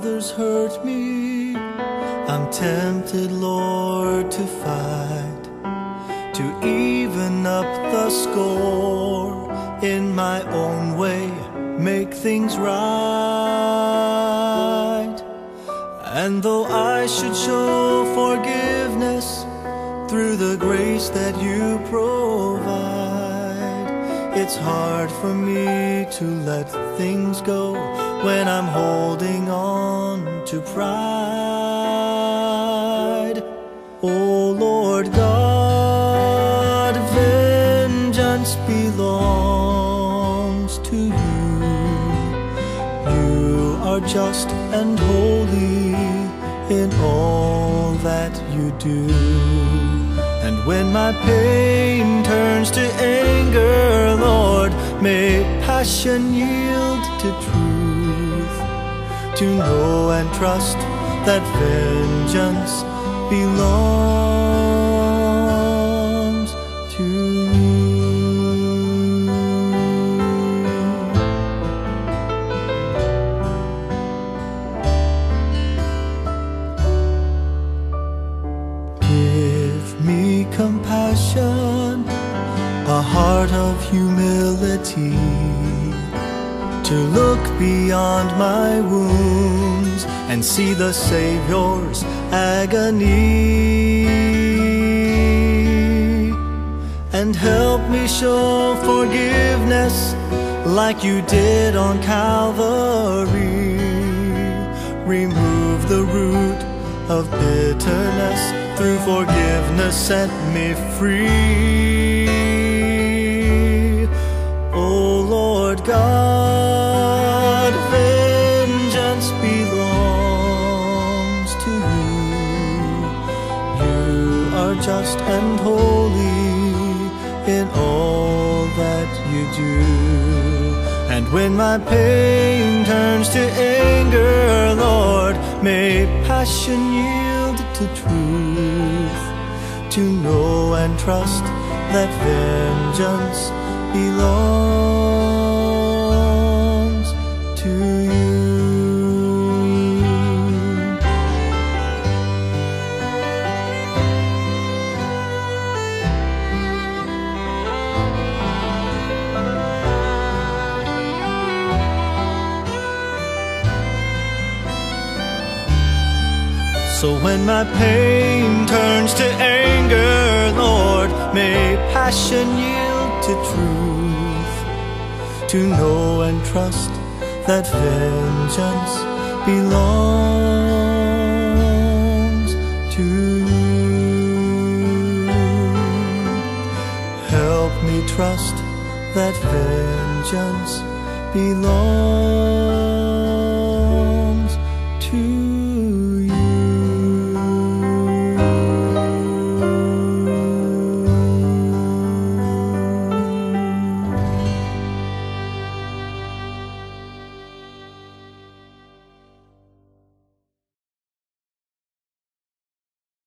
others hurt me, I'm tempted, Lord, to fight, to even up the score, in my own way make things right. And though I should show forgiveness through the grace that you provide, it's hard for me to let things go when I'm holding on to pride. Oh Lord God, vengeance belongs to you. You are just and holy in all that you do. And when my pain turns to anger, Lord, may passion yield to truth, to know and trust that vengeance belongs to you. Give me compassion, a heart of humility, to look beyond my wounds and see the Savior's agony. And help me show forgiveness like you did on Calvary. Remove the root of bitterness, through forgiveness set me free. Oh Lord God, vengeance belongs to you. You are just and holy in all that you do. And when my pain turns to anger, Lord, may passion yield to truth, to know and trust that vengeance belongs to you. So when my pain turns to anger, Lord, may passion yield to truth, to know and trust that vengeance belongs to you. Help me trust that vengeance belongs